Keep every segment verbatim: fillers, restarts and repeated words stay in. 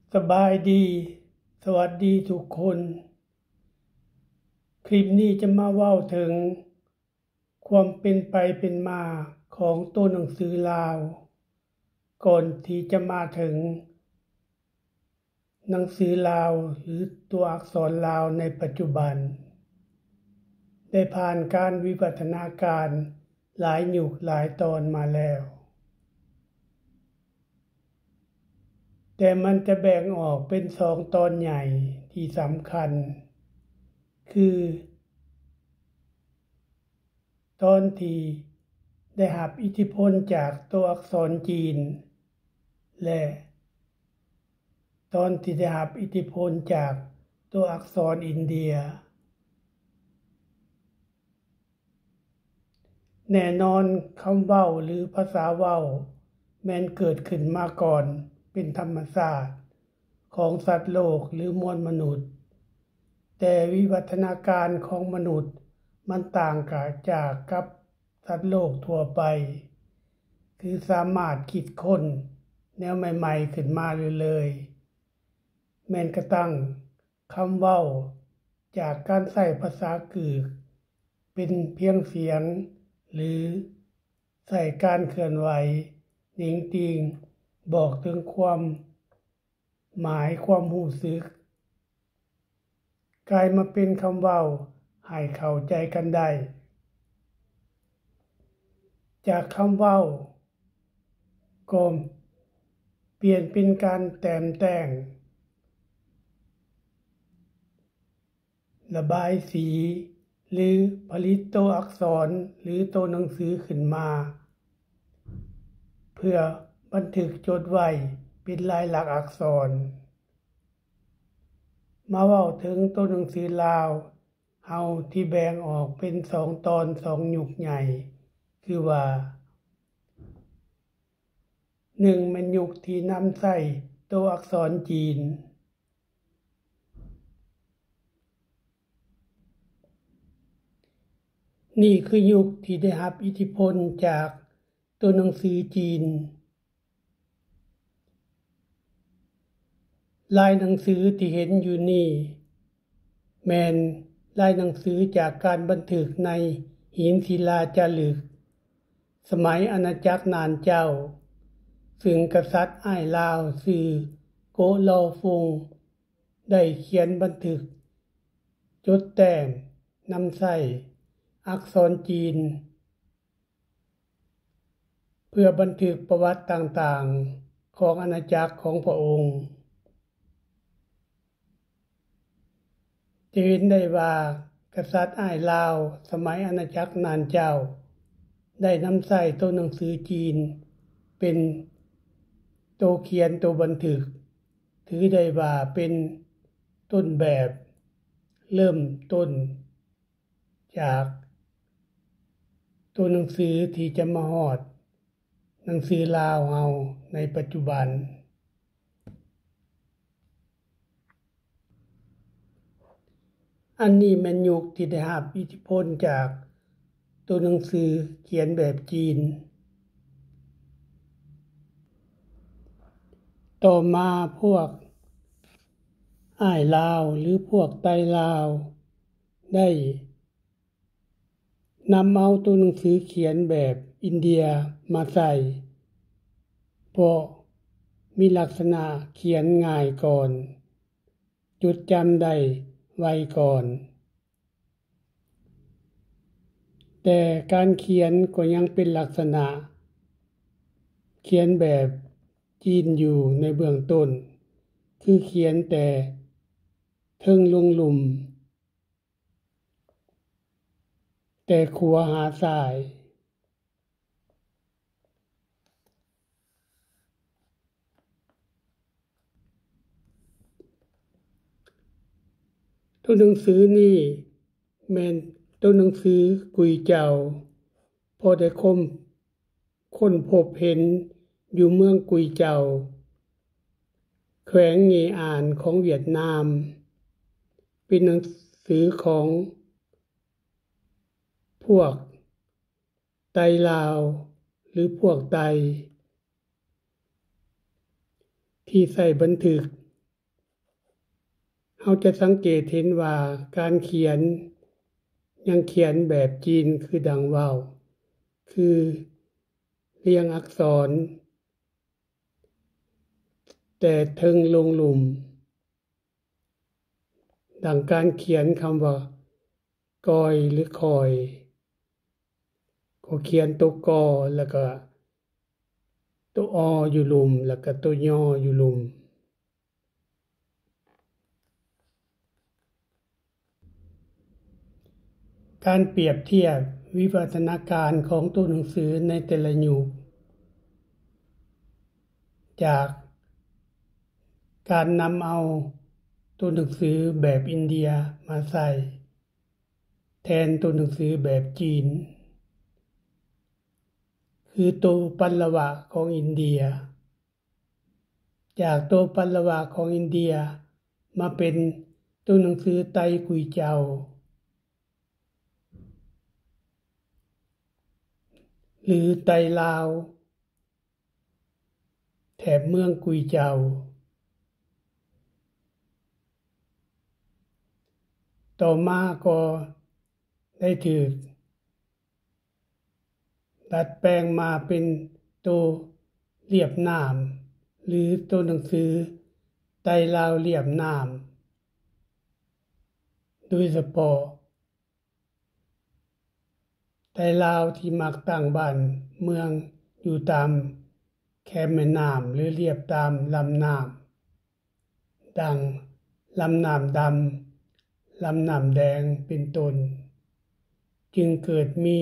สบายดี สวัสดีทุกคน คลิปนี้จะมาเว้าถึงความเป็นไปเป็นมาของตัวหนังสือลาวก่อนที่จะมาถึงหนังสือลาวหรือตัวอักษรลาวในปัจจุบันได้ผ่านการวิวัฒนาการหลายยุคหลายตอนมาแล้วแต่มันจะแบ่งออกเป็นสองตอนใหญ่ที่สำคัญคือตอนที่ได้รับอิทธิพลจากตัวอักษรจีนและตอนที่ได้รับอิทธิพลจากตัวอักษรอินเดียแน่นอนคำเว้าหรือภาษาเว้าแม้นเกิดขึ้นมาก่อนเป็นธรรมชาติของสัตว์โลกหรือมวลมนุษย์แต่วิวัฒนาการของมนุษย์มันต่างจากกับสัตว์โลกทั่วไปคือสามารถคิดค้นแนวใหม่ๆขึ้นมาเลยๆแม้นกระทั่งคำเว้าจากการใช้ภาษากึกเป็นเพียงเสียงหรือใส่การเคลื่อนไหวนิ่งติงบอกถึงความหมายความรู้สึกกลายมาเป็นคำเว้าให้เข้าใจกันได้จากคำเว้าก็เปลี่ยนเป็นการแต่งแต่งระบายสีหรือผลิตตัวอักษรหรือตัวหนังสือขึ้นมาเพื่อบันทึกจดไว้เป็นลายลักษณ์อักษรมาเว้าถึงตัวหนังสือลาวเฮาที่แบ่งออกเป็นสองตอนสองยุคใหญ่คือว่าหนึ่งแม่นยุคที่นำใช้ตัวอักษรจีนนี่คือยุคที่ได้รับอิทธิพลจากตัวหนังสือจีนลายหนังสือที่เห็นอยู่นี่แม่นลายหนังสือจากการบันทึกในหินศิลาจารึกสมัยอาณาจักรนานเจ้าซึ่งกษัตริย์อ้ายลาวชื่อโกะลอฟงได้เขียนบันทึกจดแต่งนำใช้อักษรจีนเพื่อบันทึกประวัติต่างๆของอาณาจักรของพระองค์จะเห็นได้ว่ากษัตริย์อ้ายลาวสมัยอาณาจักรนานเจ้าได้นำใช้ตัวหนังสือจีนเป็นตัวเขียนตัวบันทึกถือได้ว่าเป็นต้นแบบเริ่มต้นจากตัวหนังสือที่จะมาฮอดหนังสือลาวเฮาในปัจจุบันอันนี้แม่นยุคที่ได้รับอิทธิพลจากตัวหนังสือเขียนแบบจีนต่อมาพวกอ้ายลาวหรือพวกไตลาวได้นำเอาตัวหนังสือเขียนแบบอินเดียมาใส่เพราะมีลักษณะเขียนง่ายก่อนจดจำได้ไวก่อนแต่การเขียนก็ยังเป็นลักษณะเขียนแบบจีนอยู่ในเบื้องต้นคือเขียนแต่เทิงลงหลุมแต่ขัวหาซ้ายตัวหนังสือนี่แม่นตัวหนังสือกุยเจ้าพอได้คมค้นพบเห็นอยู่เมืองกุยเจ้าแขวงเงอานของเวียดนามเป็นหนังสือของพวกไตลาวหรือพวกไตที่ใส่บันทึกเราจะสังเกตเห็นว่าการเขียนยังเขียนแบบจีนคือดังเว้าคือเรียงอักษรแต่เทิงลงหลุมดังการเขียนคำว่ากอยหรือคอยก็เขียนตัวกอแล้วก็ตัวออยู่หลุมแล้วก็ตัวยออยู่หลุมการเปรียบเทียบวิวัฒนาการของตัวหนังสือในแต่ละยุคจากการนำเอาตัวหนังสือแบบอินเดียมาใส่แทนตัวหนังสือแบบจีนคือตัวปัลลวะของอินเดียจากตัวปัลลวะของอินเดียมาเป็นตัวหนังสือไตกุยเจ้าหรือไตลาวแถบเมืองกุยเจ้าต่อมาก็ได้ถูกดัดแปลงมาเป็นตัวเรียบน้ำหรือตัวหนังสือไตลาวเรียบน้ำโดยเฉพาะไตลาวที่มักตั้งบ้านเมืองอยู่ตามแคมแม่น้ำหรือเรียบตามลำน้ำดังลำน้ำดำลำน้ำแดงเป็นต้นจึงเกิดมี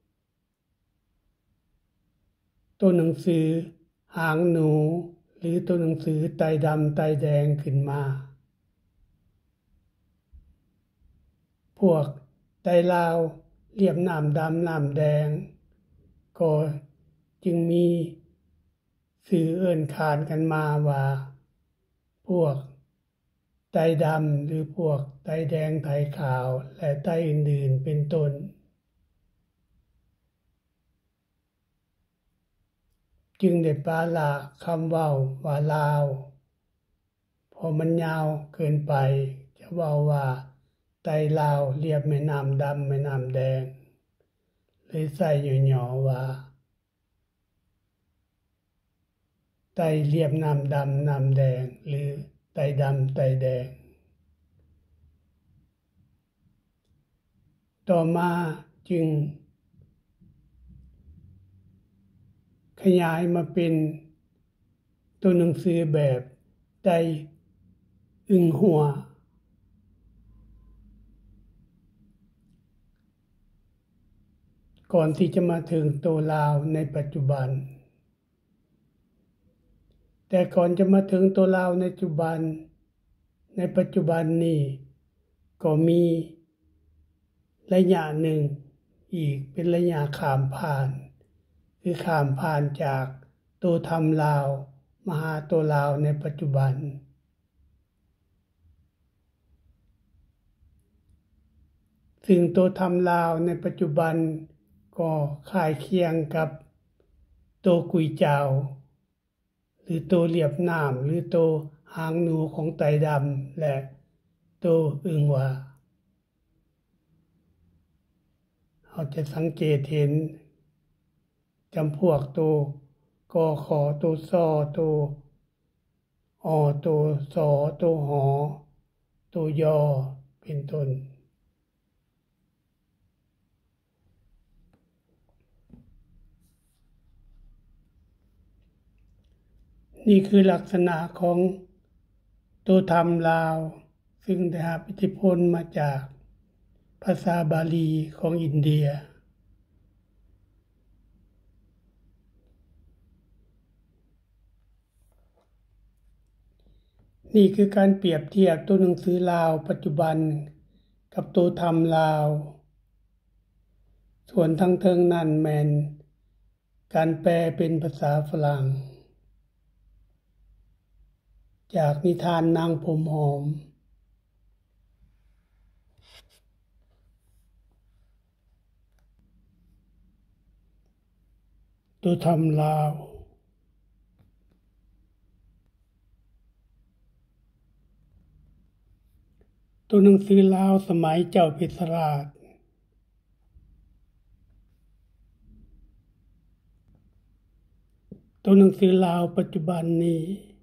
ตัวหนังสือหางหนูหรือตัวหนังสือไตดำไตแดงขึ้นมาพวกไตลาวเรียบน้ำดำน้ำแดงก็จึงมีสื่อเอิ้นขานกันมาว่าพวกไตดำหรือพวกไตแดงไตขาวและไตอื่นๆเป็นต้นจึงได้ปาละคำเว้าว่าลาวพอมันยาวเกินไปจะเว้าว่าไตลาวเรียบแม่น้ำดำแม่น้ำแดงเลยใส่ย่อๆว่าไตเรียบน้ำดำน้ำแดงหรือไตดำไตแดงต่อมาจึงขยายมาเป็นตัวหนังสือแบบไตอึ่งหัวก่อนที่จะมาถึงตัวลาวในปัจจุบันแต่ก่อนจะมาถึงตัวลาวในปัจจุบันในปัจจุบันนี้ก็มีระยะหนึ่งอีกเป็นระยะข้ามผ่านคือข้ามผ่านจากตัวธรรมลาวมาหาตัวลาวในปัจจุบันซึ่งตัวธรรมลาวในปัจจุบันก็คล้ายเคียงกับตัวกุยเจ้าหรือตัวเรียบน้ำหรือตัวหางหนูของไตดำและตัวอึ่งหวาเราจะสังเกตเห็นจำพวกตัวกอขอตัวซอตัวออตัวสอตัวหอตัวยอเป็นต้นนี่คือลักษณะของตัวธรรมลาวซึ่งได้รับอิทธิพลมาจากภาษาบาลีของอินเดียนี่คือการเปรียบเทียบตัวหนังสือลาวปัจจุบันกับตัวธรรมลาวส่วนทางเทิงนั่นแม่นการแปลเป็นภาษาฝรั่งจากนิทานนางผมหอมตัวธรรมลาวตัวหนังสือลาวสมัยเจ้าเพชรราชตัวหนังสือลาวปัจจุบันนี้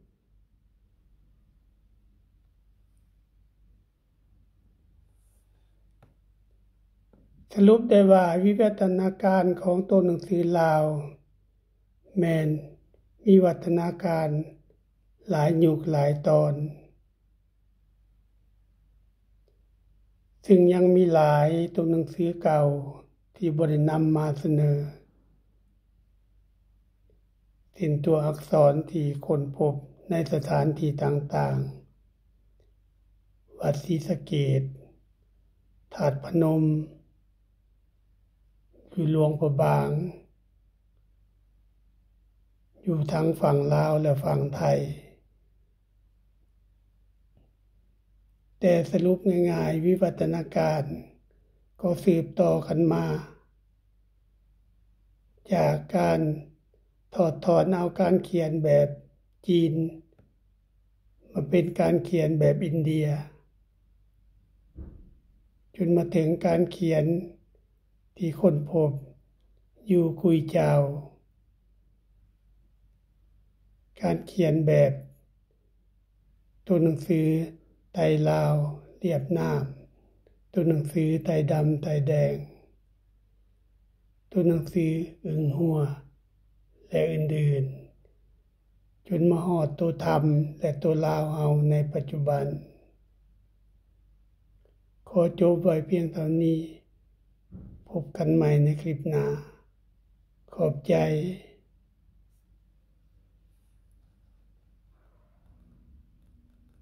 สรุปได้ว่าวิวัฒนาการของตัวหนังสือลาวแม่นมีวัฒนาการหลายยุคหลายตอนซึ่งยังมีหลายตัวหนังสือเก่าที่บ่ได้นำมาเสนอเป็นตัวอักษรที่ค้นพบในสถานที่ต่างๆวัดศรีสะเกษธาตุพนมอยู่หลวงพระบางอยู่ทั้งฝั่งลาวและฝั่งไทยแต่สรุปง่ายๆวิวัฒนาการก็สืบต่อกันมาจากการถอดถอนเอาการเขียนแบบจีนมาเป็นการเขียนแบบอินเดียจนมาถึงการเขียนที่ค้นพบอยู่กุยเจ้าการเขียนแบบตัวหนังสือไทยลาวเรียบน้ำตัวหนังสือไทยดำไทยแดงตัวหนังสืออึ่งหัวและอื่นๆจนมาฮอดตัวธรรมและตัวลาวเอาในปัจจุบันขอจบไว้เพียงเท่านี้พบกันใหม่ในคลิปหน้าขอบใจ